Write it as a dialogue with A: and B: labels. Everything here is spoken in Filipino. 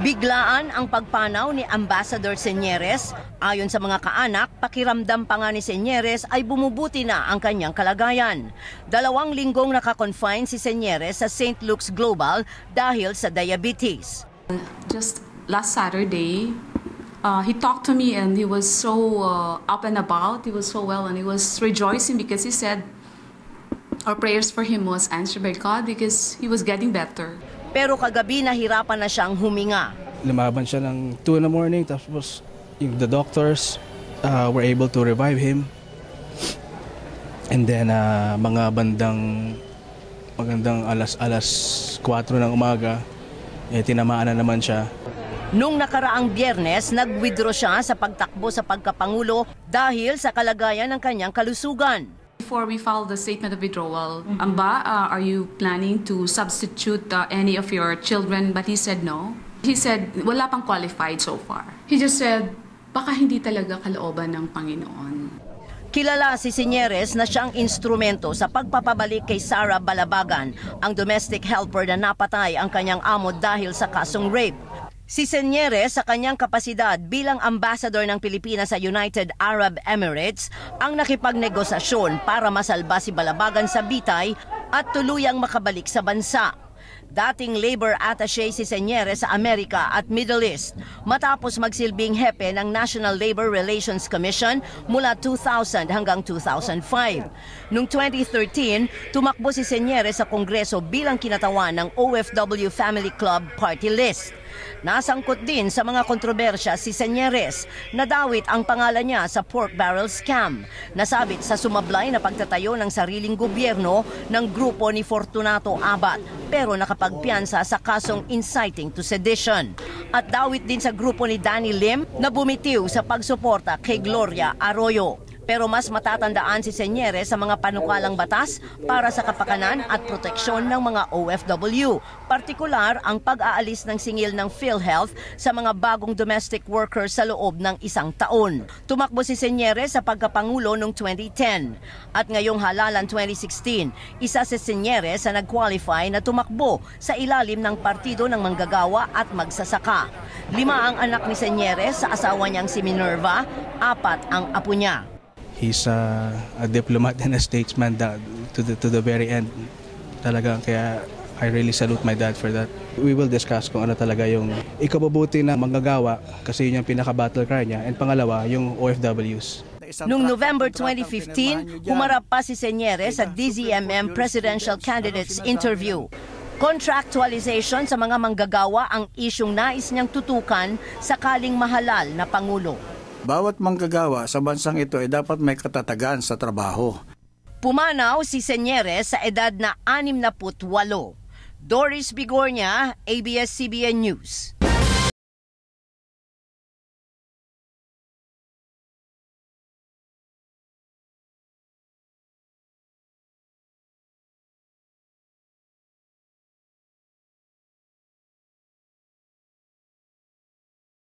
A: Biglaan ang pagpanaw ni Ambassador Señeres. Ayon sa mga kaanak, pakiramdam pa nga ni Señeres ay bumubuti na ang kanyang kalagayan. 2 linggong nakakonfine si Señeres sa St. Luke's Global dahil sa diabetes.
B: Just last Saturday, he talked to me and he was so up and about. He was so well and he was rejoicing because he said our prayers for him was answered by God because he was getting better.
A: Pero kagabi nahirapan na siyang huminga.
C: Lumaban siya ng 2 in the morning, tapos the doctors were able to revive him. And then magandang alas 4 ng umaga, tinamaan na naman siya.
A: Nung nakaraang Biyernes, nag-withdraw siya sa pagtakbo sa pagkapangulo dahil sa kalagayan ng kanyang kalusugan.
B: Before we filed the statement of withdrawal, Amba, are you planning to substitute any of your children? But he said no. He said, wala pang qualified so far. He just said, baka hindi talaga kalooban ng Panginoon.
A: Kilala si Señeres na siyang instrumento sa pagpapabalik kay Sara Balabagan, ang domestic helper na napatay ang kanyang amo dahil sa kasong rape. Si Señeres sa kanyang kapasidad bilang ambassador ng Pilipinas sa United Arab Emirates ang nakipagnegosasyon para masalba si Balabagan sa bitay at tuluyang makabalik sa bansa. Dating labor attaché si Señeres sa Amerika at Middle East matapos magsilbing hepe ng National Labor Relations Commission mula 2000 hanggang 2005. Noong 2013, tumakbo si Señeres sa Kongreso bilang kinatawan ng OFW Family Club Party List. Nasangkot din sa mga kontrobersya si Señeres. Nadawit ang pangalan niya sa pork barrel scam. Nasabit sa sumablay na pagtatayo ng sariling gobyerno ng grupo ni Fortunato Abad, pero nakapagpiansa sa kasong inciting to sedition. At dawit din sa grupo ni Danny Lim na bumitiw sa pagsuporta kay Gloria Arroyo. Pero mas matatandaan si Señeres sa mga panukalang batas para sa kapakanan at proteksyon ng mga OFW. Partikular ang pag-aalis ng singil ng PhilHealth sa mga bagong domestic workers sa loob ng 1 taon. Tumakbo si Señeres sa pagkapangulo noong 2010. At ngayong halalan 2016, isa si Señeres sa nag-qualify na tumakbo sa ilalim ng Partido ng Manggagawa at Magsasaka. 5 ang anak ni Señeres sa asawa niyang si Minerva, 4 ang apo niya.
C: He's a diplomat and a statesman to the very end. Talaga, kaya I really salute my dad for that. We will discuss kung ano talaga yung ikabubuti ng manggagawa kasi yun yung pinaka-battle cry niya. And pangalawa, yung OFWs.
A: Noong November 2015, humarap pa si Señeres sa DZMM Presidential Candidates Interview. Contractualization sa mga manggagawa ang isyong nais niyang tutukan sakaling mahalal na Pangulo.
D: Bawat manggagawa sa bansang ito ay dapat may katatagan sa trabaho.
A: Pumanaw si Señeres sa edad na 68. Doris Bigornia, ABS-CBN News.